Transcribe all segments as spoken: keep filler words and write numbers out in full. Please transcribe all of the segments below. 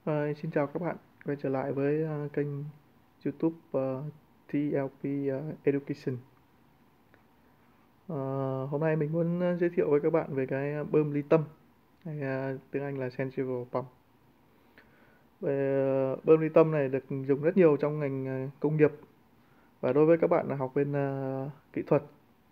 Ờ, Xin chào các bạn, quay trở lại với ờ, kênh YouTube ờ, tê lờ pê ờ, Education. Ờ, Hôm nay mình muốn ờ, giới thiệu với các bạn về cái ờ, bơm ly tâm, hay ờ, tiếng Anh là centrifugal pump. Về ờ, bơm ly tâm này được dùng rất nhiều trong ngành ờ, công nghiệp, và đối với các bạn là học bên ờ, kỹ thuật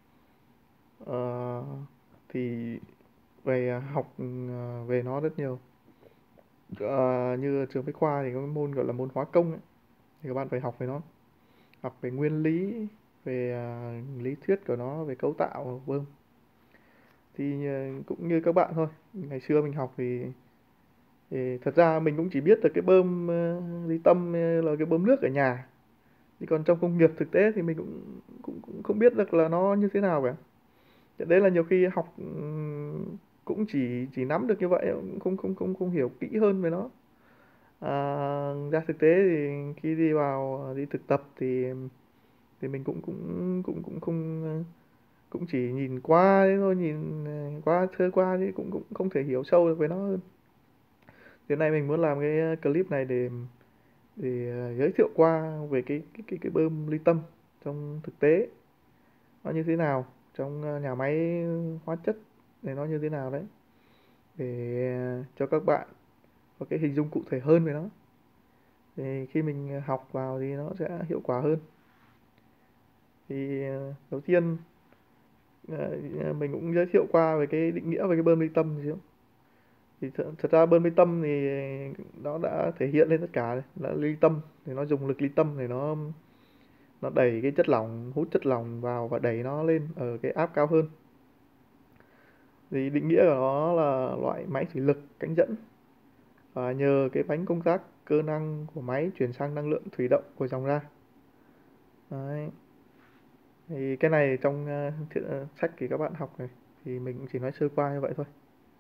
ờ, thì về học ờ, về nó rất nhiều. Ờ, như trường Bách Khoa thì có cái môn gọi là môn hóa công ấy, thì các bạn phải học về nó, học về nguyên lý, về à, lý thuyết của nó, về cấu tạo bơm. Thì à, cũng như các bạn thôi, ngày xưa mình học thì, thì thật ra mình cũng chỉ biết được cái bơm à, ly tâm à, là cái bơm nước ở nhà. Thì còn trong công nghiệp thực tế thì mình cũng cũng cũng không biết được là nó như thế nào cả. Thế đấy là nhiều khi học ừm, cũng chỉ chỉ nắm được như vậy, cũng không không không không hiểu kỹ hơn về nó. À, ra thực tế thì khi đi vào đi thực tập thì thì mình cũng cũng cũng cũng không, cũng chỉ nhìn qua thế thôi, nhìn ờ, qua sơ qua chứ cũng cũng không thể hiểu sâu được về nó hơn. Thế này mình muốn làm cái clip này để để ờ, giới thiệu qua về cái cái cái, cái bơm ly tâm trong thực tế nó như thế nào, trong ờ, nhà máy hóa chất này nó như thế nào đấy, để ờ, cho các bạn có cái hình dung cụ thể hơn về nó, thì khi mình học vào thì nó sẽ hiệu quả hơn. Thì ờ, đầu tiên ờ, mình cũng giới thiệu qua về cái định nghĩa về cái bơm ly tâm chứ. Thì th thật ra bơm ly tâm thì nó đã thể hiện lên tất cả rồi. Là ly tâm thì nó dùng lực ly tâm để nó nó đẩy cái chất lỏng, hút chất lỏng vào và đẩy nó lên ở cái áp cao hơn. Thì định nghĩa của nó là loại máy thủy lực cánh dẫn, và nhờ cái bánh công tác cơ năng của máy chuyển sang năng lượng thủy động của dòng ra. Đấy. Thì cái này trong uh, thiện, uh, sách thì các bạn học này, thì mình cũng chỉ nói sơ qua như vậy thôi.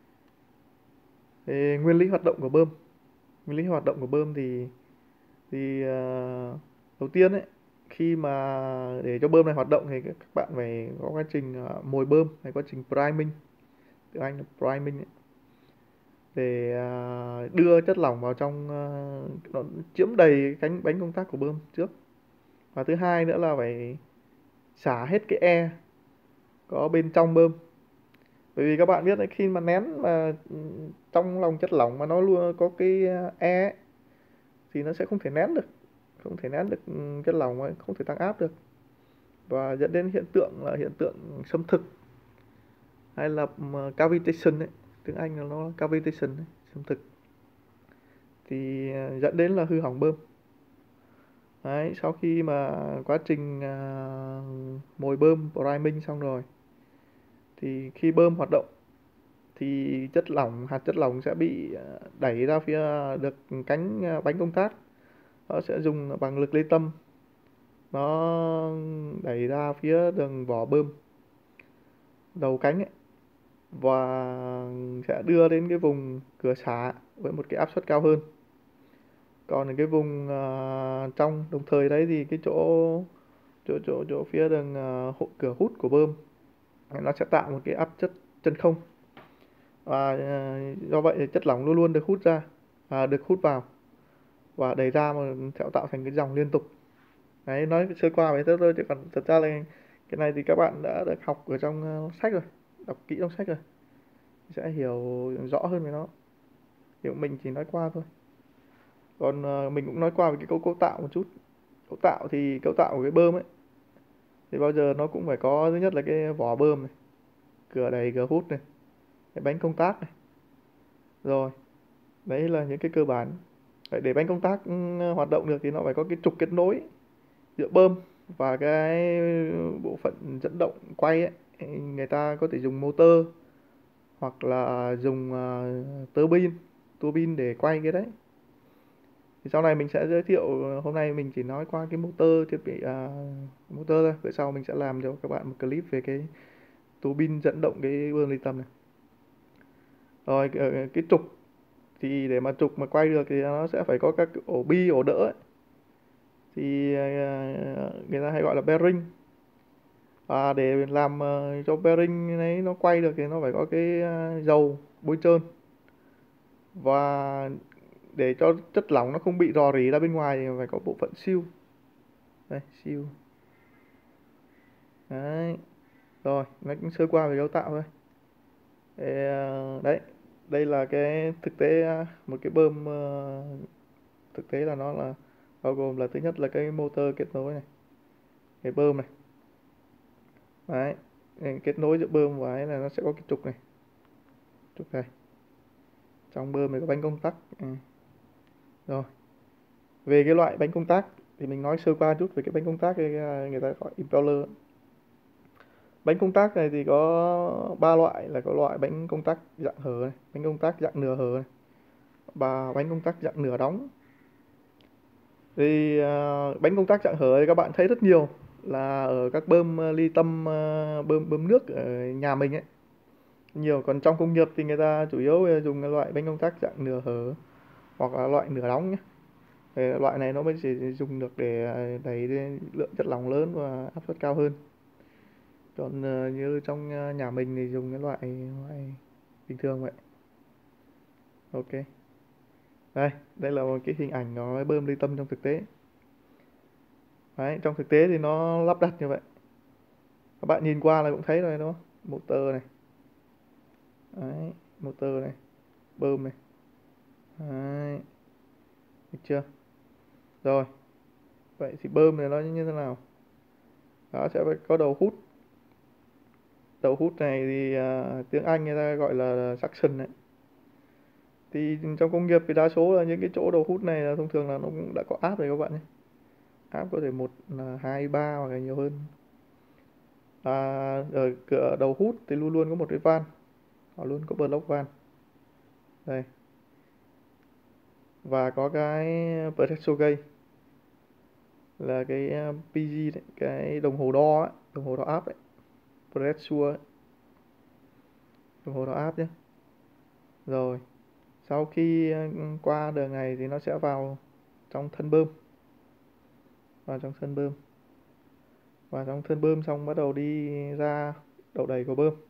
Thì nguyên lý hoạt động của bơm, nguyên lý hoạt động của bơm thì thì ờ, đầu tiên ấy, khi mà để cho bơm này hoạt động thì các bạn phải có quá trình ờ, mồi bơm, hay quá trình priming, tiếng Anh là priming ấy, để ờ, đưa chất lỏng vào trong, ờ, nó chiếm đầy cánh bánh công tắc của bơm trước. Và thứ hai nữa là phải xả hết cái e có bên trong bơm. Bởi vì các bạn biết đấy, khi mà nén mà ừ, trong lòng chất lỏng mà nó luôn có cái e ấy, thì nó sẽ không thể nén được, không thể nén được ừ, chất lỏng, mà không thể tăng áp được, và dẫn đến hiện tượng là hiện tượng xâm thực, hay là cavitation ấy, tiếng Anh là nó cavitation ấy, xâm thực, thì à, dẫn đến là hư hỏng bơm. Đấy, sau khi mà quá trình à, mồi bơm priming xong rồi, thì khi bơm hoạt động thì chất lỏng, hạt chất lỏng sẽ bị à, đẩy ra phía được cánh à, bánh công tác. Nó sẽ dùng bằng lực ly tâm, nó đẩy ra phía đường vỏ bơm, đầu cánh ấy, và sẽ đưa đến cái vùng cửa xả với một cái áp suất cao hơn. Còn ở cái vùng uh, trong đồng thời đấy thì cái chỗ chỗ chỗ chỗ phía đường uh, cửa hút của bơm, nó sẽ tạo một cái áp suất chân không, và uh, do vậy thì chất lỏng luôn luôn được hút ra, à, được hút vào và đẩy ra, mà sẽ tạo thành cái dòng liên tục. Đấy, nói sơ qua vậy thôi, chứ còn thật ra là cái này thì các bạn đã được học ở trong uh, sách rồi, đọc kỹ trong sách rồi, sẽ hiểu rõ hơn về nó. Thì mình chỉ nói qua thôi. Còn ờ, mình cũng nói qua về cái cấu cấu tạo một chút. Cấu tạo thì cấu tạo của cái bơm ấy thì bao giờ nó cũng phải có, thứ nhất là cái vỏ bơm này, cửa đẩy cửa hút này, cái bánh công tác này. Rồi, đấy là những cái cơ bản. Vậy để bánh công tác ừ, hoạt động được thì nó phải có cái trục kết nối giữa bơm và cái bộ phận dẫn động quay ấy. Người ta có thể dùng motor, hoặc là dùng uh, tơ bin, tua bin để quay cái đấy. Thì sau này mình sẽ giới thiệu, hôm nay mình chỉ nói qua cái motor, thiết bị à, motor thôi. Về sau mình sẽ làm cho các bạn một clip về cái tua bin dẫn động cái bơm ly tâm này. Rồi cái, cái trục thì để mà trục mà quay được thì nó sẽ phải có các ổ bi, ổ đỡ ấy. Thì à, người ta hay gọi là bearing. Và để làm à, cho bearing này nó quay được thì nó phải có cái à, dầu bôi trơn. Và để cho chất lỏng nó không bị rò rỉ ra bên ngoài thì phải có bộ phận seal. Đây, seal. Đấy. Rồi, nó cũng sơ qua về cấu tạo thôi. Thế, ờ, đấy, đây là cái thực tế, ờ, một cái bơm, ờ, thực tế là nó là bao gồm là thứ nhất là cái motor kết nối này, cái bơm này. Đấy, kết nối giữa bơm và ấy là nó sẽ có cái trục này, trục này. Trong bơm này có bánh công tắc. Ừ. Rồi, về cái loại bánh công tắc thì mình nói sơ qua chút về cái bánh công tắc, cái ờ, người ta gọi impeller. Bánh công tắc này thì có ba loại, là có loại bánh công tắc dạng hở này, bánh công tắc dạng nửa hở này, và bánh công tắc dạng nửa đóng. Thì uh, bánh công tắc dạng hở thì các bạn thấy rất nhiều là ở các bơm uh, ly tâm, uh, bơm bơm nước ở nhà mình ấy nhiều. Còn trong công nghiệp thì người ta chủ yếu dùng cái loại bánh công tắc dạng nửa hở hoặc là loại nửa đóng nhé. Thì loại này nó mới chỉ dùng được để đẩy lượng chất lỏng lớn và áp suất cao hơn. Còn uh, như trong uh, nhà mình thì dùng cái loại, loại bình thường vậy. Ok. Đây, đây là một cái hình ảnh nó bơm ly tâm trong thực tế. Đấy, trong thực tế thì nó lắp đặt như vậy. Các bạn nhìn qua là cũng thấy rồi đúng không? Motor này. Đấy, motor này, bơm này. Đấy. Được chưa? Rồi. Vậy thì bơm này nó như thế nào? Nó sẽ phải có đầu hút. Đầu hút này thì uh, tiếng Anh người ta gọi là suction đấy. Thì trong công nghiệp thì đa số là những cái chỗ đầu hút này là thông thường là nó cũng đã có áp rồi các bạn nhé. Áp có thể một, hai, ba hoặc là nhiều hơn. À, ở cửa đầu hút thì luôn luôn có một cái van, họ luôn có block van đây, và có cái pressure gauge là cái pê giê đấy, cái đồng hồ đo ấy, đồng hồ đo áp đấy, pressure ấy. Đồng hồ đo áp nhé. Rồi sau khi qua đường này thì nó sẽ vào trong thân bơm, vào trong thân bơm và trong thân bơm xong bắt đầu đi ra đầu đẩy của bơm.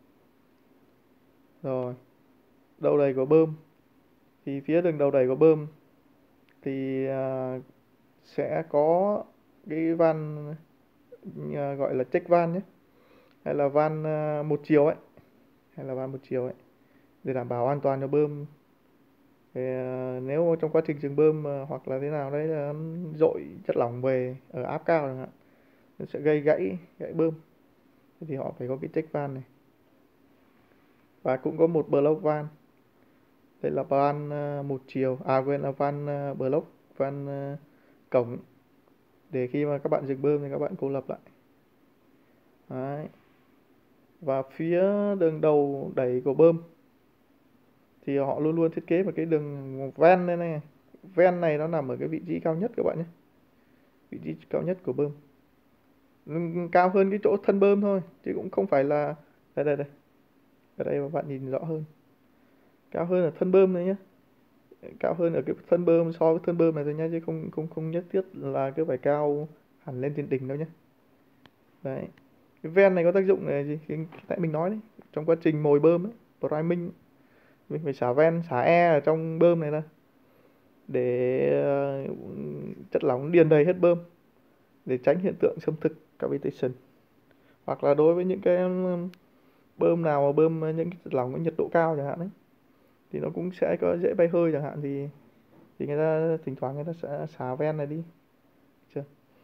Rồi đầu đẩy của bơm thì phía đường đầu đẩy của bơm thì uh, sẽ có cái van, uh, gọi là check van nhé, hay là van uh, một chiều ấy, hay là van một chiều ấy, để đảm bảo an toàn cho bơm. Thì, uh, nếu trong quá trình dừng bơm uh, hoặc là thế nào đấy là dội chất lỏng về ở áp cao chẳng hạn, nó sẽ gây gãy gãy bơm, thì họ phải có cái check van này. Và cũng có một block van, đây là van uh, một chiều, à quên là van uh, block, van uh, cổng, để khi mà các bạn dừng bơm thì các bạn cô lập lại. Đấy. Và phía đường đầu đẩy của bơm thì họ luôn luôn thiết kế một cái đường ven đây này. Ven này nó nằm ở cái vị trí cao nhất các bạn nhé, vị trí cao nhất của bơm, cao hơn cái chỗ thân bơm thôi, chứ cũng không phải là đây đây đây ở đây mà bạn nhìn rõ hơn, cao hơn ở thân bơm này nhé, cao hơn ở cái thân bơm so với thân bơm này thôi nhé, chứ không không không nhất thiết là cứ phải cao hẳn lên trên đỉnh đâu nhé. Đấy, cái ven này có tác dụng là gì? Tại mình nói đấy, trong quá trình mồi bơm ấy, priming, mình phải xả ven, xả e ở trong bơm này ra để uh, chất lỏng điền đầy hết bơm, để tránh hiện tượng xâm thực cavitation. Hoặc là đối với những cái bơm nào mà bơm những cái chất lỏng có nhiệt độ cao chẳng hạn ấy, thì nó cũng sẽ có dễ bay hơi chẳng hạn, thì thì người ta thỉnh thoảng người ta sẽ xả ven này đi. Chưa?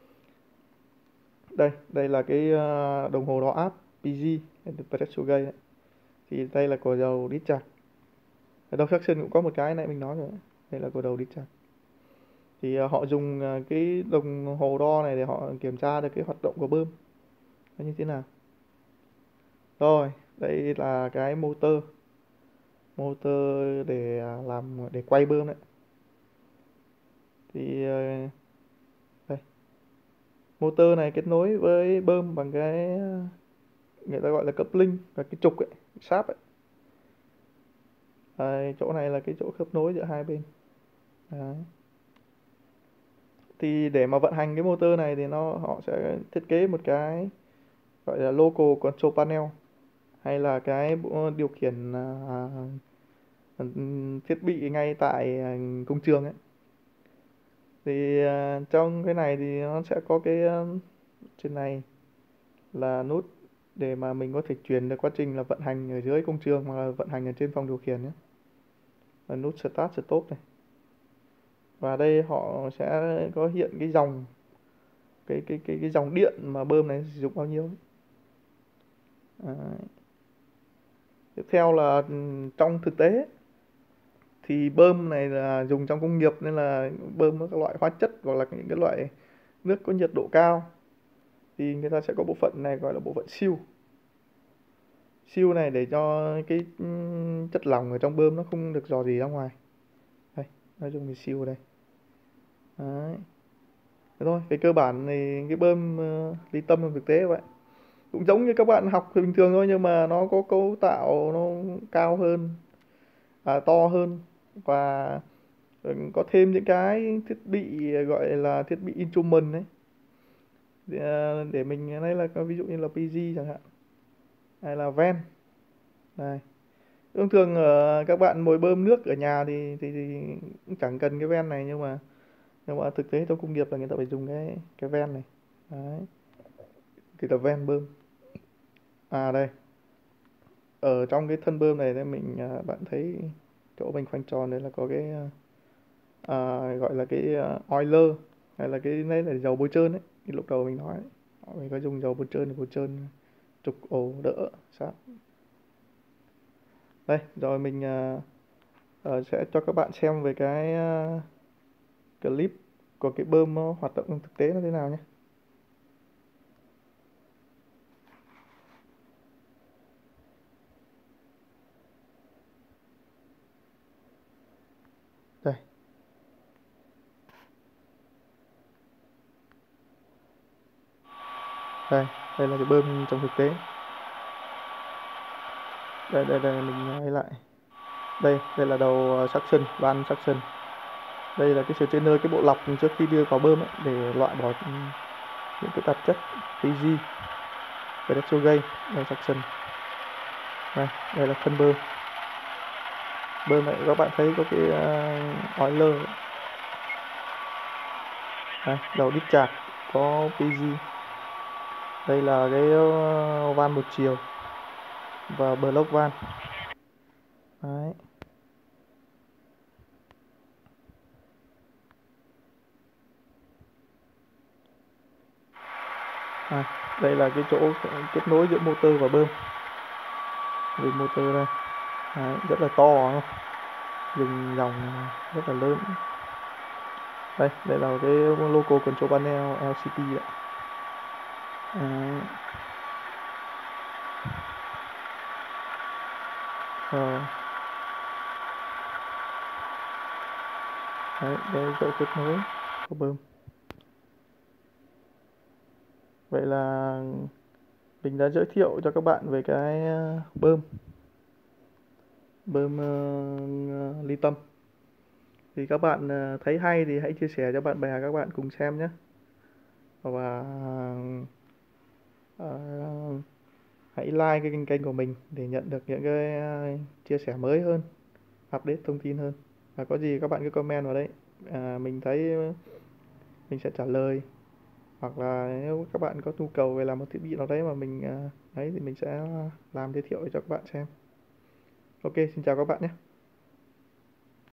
Đây, đây là cái uh, đồng hồ đo áp pê giê, pressure gauge. Thì đây là của dầu discharge. Ở đâu suction cũng có một cái này mình nói rồi. Đây là của đầu discharge. Thì uh, họ dùng uh, cái đồng hồ đo này để họ kiểm tra được cái hoạt động của bơm nó như thế nào. Rồi, đây là cái motor. Motor để uh, làm để quay bơm đấy. Thì uh, đây. Motor này kết nối với bơm bằng cái người ta gọi là coupling và cái trục ấy, sáp ấy. Đây, chỗ này là cái chỗ khớp nối giữa hai bên. Đấy. Thì để mà vận hành cái motor này thì nó họ sẽ thiết kế một cái gọi là local control panel, hay là cái điều khiển uh, thiết bị ngay tại à, công trường ấy. Thì à, trong cái này thì nó sẽ có cái à, trên này là nút để mà mình có thể chuyển được quá trình là vận hành ở dưới công trường hoặc là vận hành ở trên phòng điều khiển nhé. Là nút Start Stop này. Và đây họ sẽ có hiện cái dòng cái cái cái cái dòng điện mà bơm này sử dụng bao nhiêu. Đấy. Tiếp theo là trong thực tế thì bơm này là dùng trong công nghiệp nên là bơm các loại hóa chất hoặc là những cái loại nước có nhiệt độ cao thì người ta sẽ có bộ phận này gọi là bộ phận siêu. Siêu này để cho cái chất lỏng ở trong bơm nó không được rò rỉ ra ngoài. Đây, nói chung thì siêu đây. Đấy. Thế thôi, về cơ bản thì cái bơm uh, ly tâm trong thực tế vậy. Cũng giống như các bạn học bình thường thôi nhưng mà nó có cấu tạo nó cao hơn, à, to hơn và có thêm những cái thiết bị gọi là thiết bị instrument đấy để, à, để mình đây là ví dụ như là pê giê chẳng hạn hay là van này. Thông thường ở các bạn mồi bơm nước ở nhà thì, thì thì cũng chẳng cần cái van này nhưng mà nhưng mà thực tế trong công nghiệp là người ta phải dùng cái cái van này. Đấy, thì là van bơm. À đây, ở trong cái thân bơm này thì mình à, bạn thấy chỗ mình khoanh tròn đấy là có cái à, gọi là cái à, oiler hay là cái đấy là dầu bôi trơn đấy. Thì lúc đầu mình nói đấy, mình có dùng dầu bôi trơn thì bôi trơn trục ổ đỡ sát. Đây rồi mình à, à, sẽ cho các bạn xem về cái à, clip của cái bơm nó hoạt động thực tế nó thế nào nhé. Đây. Đây, đây là cái bơm trong thực tế. Đây, đây, đây mình nói lại. Đây, đây là đầu suction, van suction. Đây là cái strainer, cái bộ lọc trước khi đưa vào bơm ấy, để loại bỏ những cái tạp chất pê giê, petrol gây. Đây suction. Đây, đây là thân bơm. Bơm này các bạn thấy có cái uh, oiler. Đây, đầu discharge có pê giê. Đây là cái uh, van một chiều và block van. Đấy. À, đây là cái chỗ kết nối giữa motor và bơm. Vì motor đây. Đấy, rất là to không? Dùng dòng rất là lớn. Đây, đây là cái local control panel lờ xê đê đấy. Đấy. Rồi. Đấy, đây chỗ kết nối của bơm. Vậy là mình đã giới thiệu cho các bạn về cái bơm bơm uh, ly tâm. Thì các bạn uh, thấy hay thì hãy chia sẻ cho bạn bè các bạn cùng xem nhé. Và uh, hãy like cái kênh kênh của mình để nhận được những cái uh, chia sẻ mới hơn, update thông tin hơn. Và có gì các bạn cứ comment vào đấy, à, mình thấy mình sẽ trả lời. Hoặc là nếu các bạn có nhu cầu về làm một thiết bị nào đấy mà mình uh, ấy thì mình sẽ làm giới thiệu cho các bạn xem. Ok, xin chào các bạn nhé.